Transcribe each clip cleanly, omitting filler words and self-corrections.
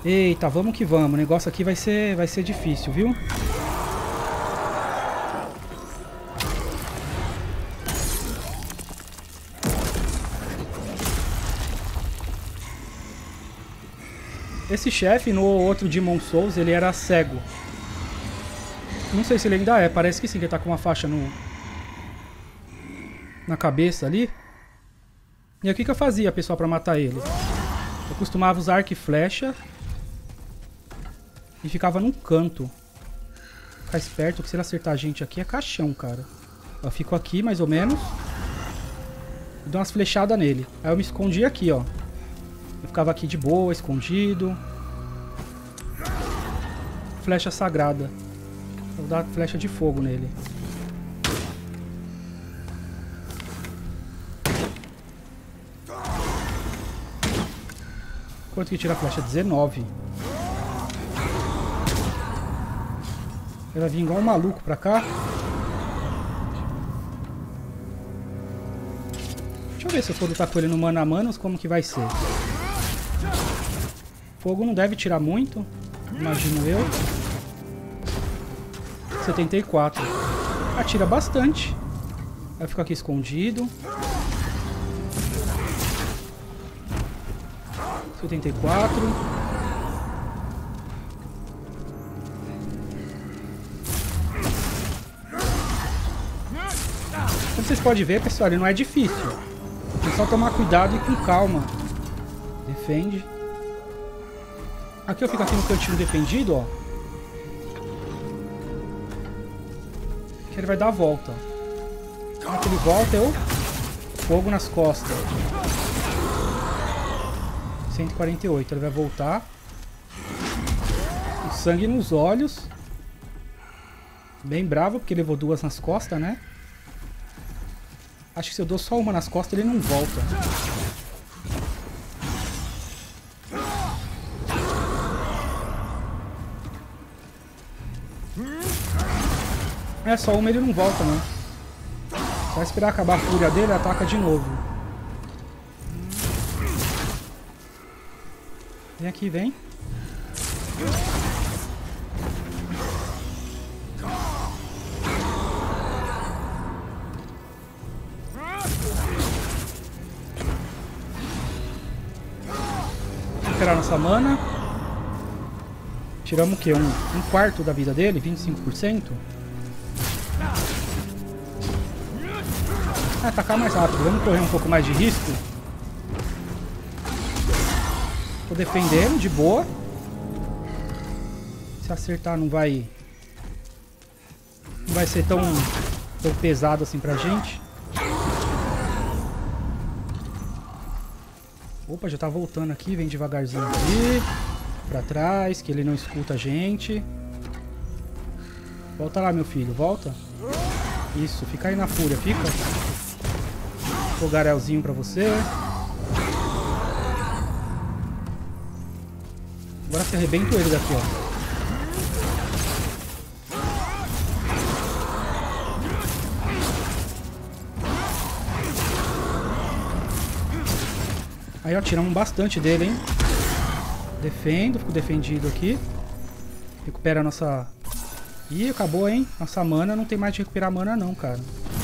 Eita, vamos que vamos. O negócio aqui vai ser difícil, viu? Esse chefe no outro Demon Souls, ele era cego. Não sei se ele ainda é, parece que sim, que ele tá com uma faixa na cabeça ali. E aí o que eu fazia, pessoal, pra matar ele? Eu costumava usar arco e flecha e ficava num canto. Ficar esperto, que se ele acertar a gente aqui é caixão, cara. Eu fico aqui, mais ou menos, e dou umas flechadas nele. Aí eu me escondi aqui, ó. Eu ficava aqui de boa, escondido. Flecha sagrada. Vou dar flecha de fogo nele. Quanto que tira a flecha? 19. Ele vai vir igual um maluco pra cá. Deixa eu ver se eu for lutar com ele no mano a mano, como que vai ser. Fogo não deve tirar muito, imagino eu. 74. Atira bastante. Vai ficar aqui escondido. 74. Como vocês podem ver, pessoal, ele não é difícil. É só tomar cuidado e com calma. Defende. Aqui eu fico aqui no cantinho defendido, ó. Que ele vai dar a volta. Na que ele volta, eu... Fogo nas costas. 148, ele vai voltar. O sangue nos olhos. Bem bravo, porque levou duas nas costas, né? Acho que se eu dou só uma nas costas, ele não volta. É, só uma ele não volta, não. Só esperar acabar a fúria dele, ataca de novo. Vem aqui, vem. Vamos tirar nossa mana. Tiramos o quê? Um quarto da vida dele? 25%? Atacar mais rápido. Vamos correr um pouco mais de risco. Tô defendendo de boa. Se acertar não vai ser tão pesado assim pra gente. Opa, já tá voltando aqui. Vem devagarzinho aqui. Pra trás, que ele não escuta a gente. Volta lá, meu filho. Volta. Isso, fica aí na fúria. Fica. Fogarelzinho pra você. Agora você arrebenta ele daqui, ó. Aí, ó, tiramos bastante dele, hein? Defendo, fico defendido aqui. Recupera a nossa... Ih, acabou, hein? Nossa mana, não tem mais de recuperar mana não, cara.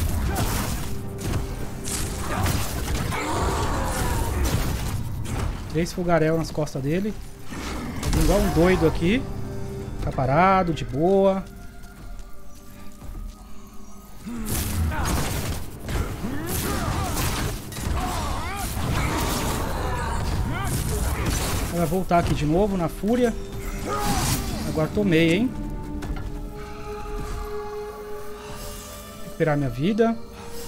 Três fogarel nas costas dele. Igual um doido aqui. Fica parado, de boa. Vai voltar aqui de novo na fúria. Agora tomei, hein? Recuperar minha vida.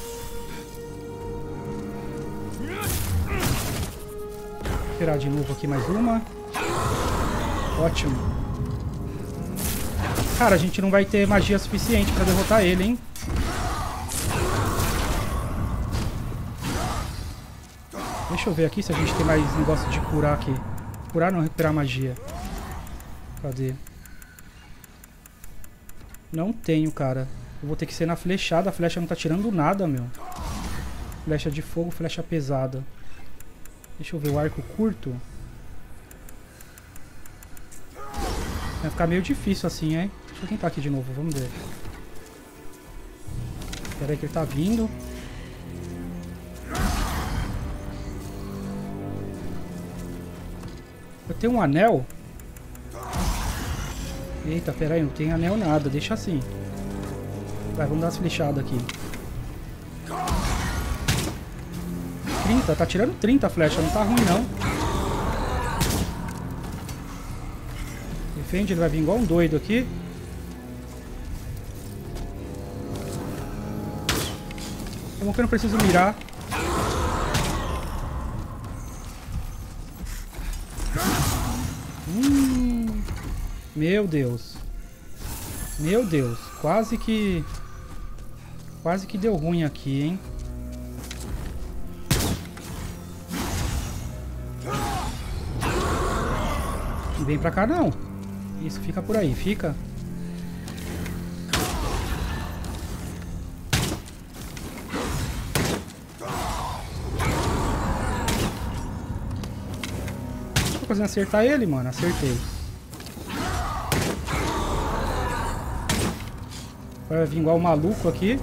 Recuperar de novo aqui mais uma. Ótimo. Cara, a gente não vai ter magia suficiente pra derrotar ele, hein? Deixa eu ver aqui se a gente tem mais negócio de curar aqui. Curar não, recuperar magia. Cadê? Não tenho, cara. Eu vou ter que ser na flechada. A flecha não tá tirando nada, meu. Flecha de fogo, flecha pesada. Deixa eu ver o arco curto. Vai ficar meio difícil assim, hein? Deixa eu tentar aqui de novo, vamos ver. Espera aí que ele tá vindo. Eu tenho um anel? Eita, pera aí, não tem anel nada, deixa assim. Vai, vamos dar umas flechadas aqui. 30, tá tirando 30 flecha, não tá ruim não. Defende, ele vai vir igual um doido aqui. É bom que eu não preciso mirar. Meu Deus. Meu Deus. Quase que deu ruim aqui, hein? Não vem pra cá, não. Isso, fica por aí. Fica. Tô conseguindo acertar ele, mano. Acertei. Vai vir igual um maluco aqui.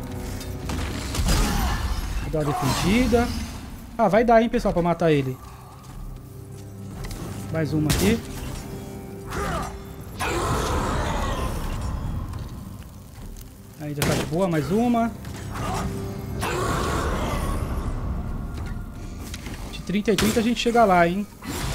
Vou dar uma defendida. Ah, vai dar, hein, pessoal, pra matar ele. Mais uma aqui. Aí já tá de boa, mais uma. De 30 em 30 a gente chega lá, hein.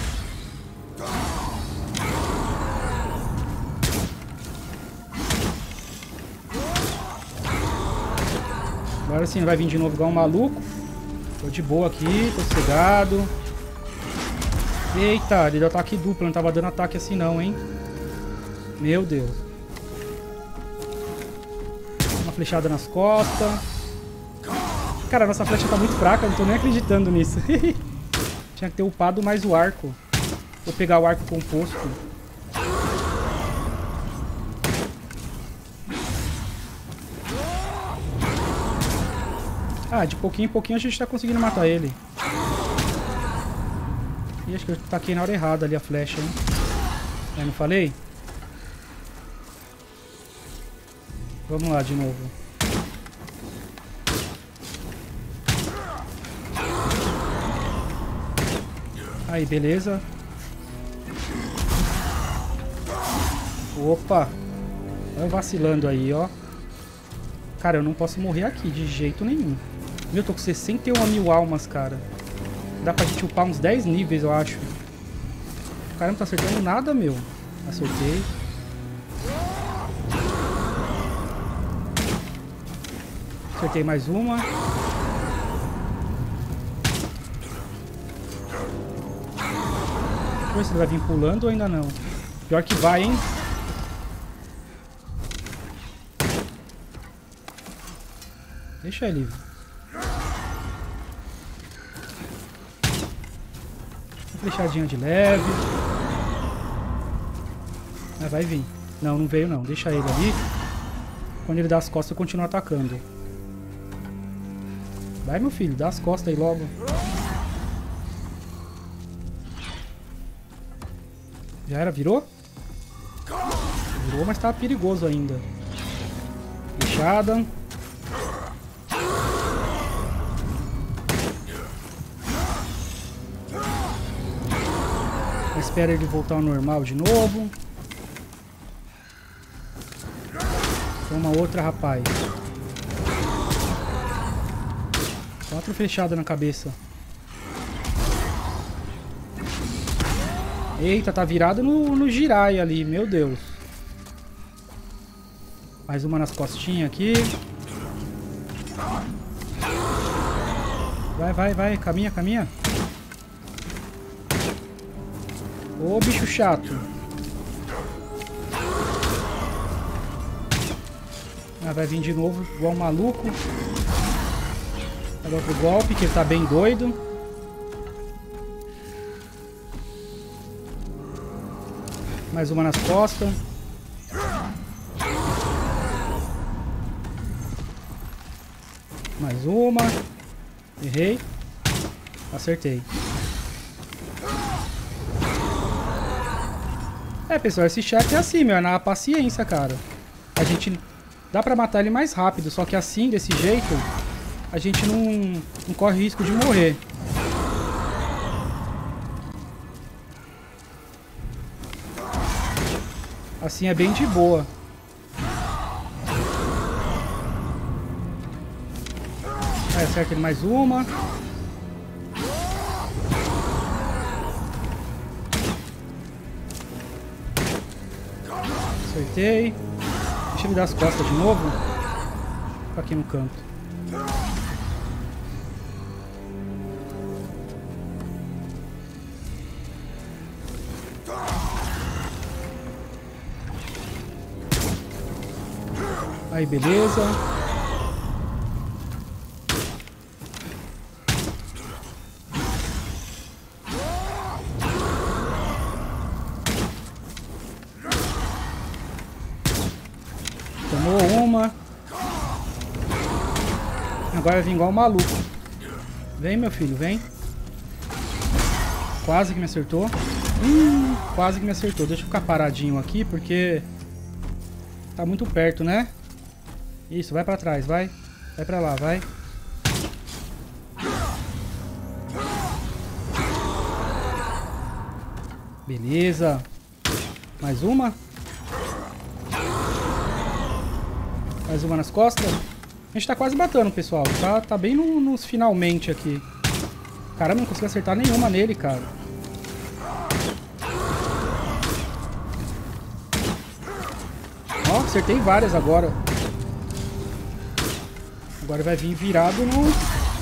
Agora sim, vai vir de novo igual um maluco. Tô de boa aqui, tô sossegado. Eita, ele deu ataque duplo, não tava dando ataque assim não, hein. Meu Deus. Uma flechada nas costas. Cara, nossa flecha tá muito fraca, não tô nem acreditando nisso. Tinha que ter upado mais o arco. Vou pegar o arco composto. Ah, de pouquinho em pouquinho a gente tá conseguindo matar ele. Ih, acho que eu taquei na hora errada ali a flecha, hein? É, não falei? Vamos lá de novo. Aí, beleza. Opa! Vai vacilando aí, ó. Cara, eu não posso morrer aqui de jeito nenhum. Meu, eu tô com 61.000 almas, cara. Dá pra gente upar uns 10 níveis, eu acho. O cara não tá acertando nada, meu. Acertei. Acertei mais uma. Deixa eu ver se ele vai vir pulando ou ainda não. Pior que vai, hein? Deixa ele. Flechadinha de leve. Ah, vai vir. Não, não veio não. Deixa ele ali. Quando ele dá as costas, eu continuo atacando. Vai, meu filho. Dá as costas aí logo. Já era? Virou? Virou, mas tá perigoso ainda. Flechada. Espera ele voltar ao normal de novo. Toma outra, rapaz. 4 flechadas na cabeça. Eita, tá virado no Jirai ali, meu Deus. Mais uma nas costinhas aqui. Vai, vai, vai. Caminha, caminha. Ô, bicho chato. Ah, vai vir de novo igual um maluco. Agora pro golpe, que ele tá bem doido. Mais uma nas costas. Mais uma. Errei. Acertei. É, pessoal, esse chefe é assim, meu, é na paciência, cara. A gente... Dá pra matar ele mais rápido, só que assim, desse jeito, a gente não corre risco de morrer. Assim é bem de boa. Aí acerta ele mais uma. Acertei. Deixa ele dar as costas de novo. Fica aqui no canto. Aí, beleza. Tomou uma. Agora vai vir igual um maluco. Vem, meu filho, vem. Quase que me acertou. Quase que me acertou. Deixa eu ficar paradinho aqui, porque tá muito perto, né? Isso, vai pra trás, vai. Vai pra lá, vai. Beleza. Mais uma. Mais uma nas costas. A gente tá quase matando, pessoal. Tá bem nos finalmente aqui. Caramba, não consegui acertar nenhuma nele, cara. Ó, acertei várias agora. Agora vai vir virado no...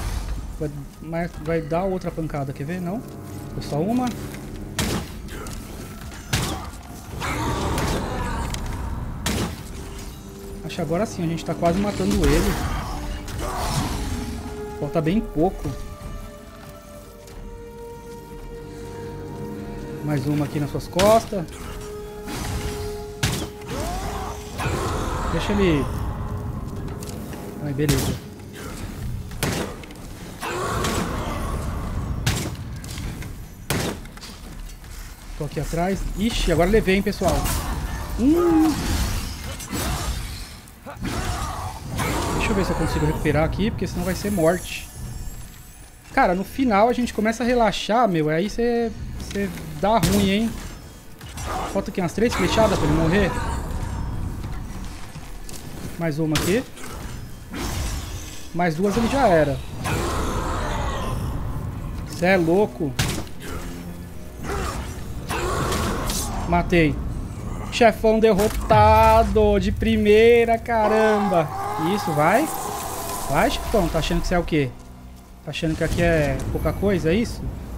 Vai dar outra pancada, quer ver? Não? Foi só uma. Acho que agora sim, a gente tá quase matando ele. Falta bem pouco. Mais uma aqui nas suas costas. Deixa ele... Aí, beleza. Tô aqui atrás. Ixi, agora levei, hein, pessoal. Deixa eu ver se eu consigo recuperar aqui, porque senão vai ser morte. Cara, no final a gente começa a relaxar, meu. Aí você dá ruim, hein. Falta aqui umas 3 flechadas pra ele morrer. Mais uma aqui. Mais 2 ele já era. Cê é louco. Matei. Chefão derrotado de primeira, caramba. Isso, vai. Vai, chefão. Tá achando que você é o quê? Tá achando que aqui é pouca coisa, é isso?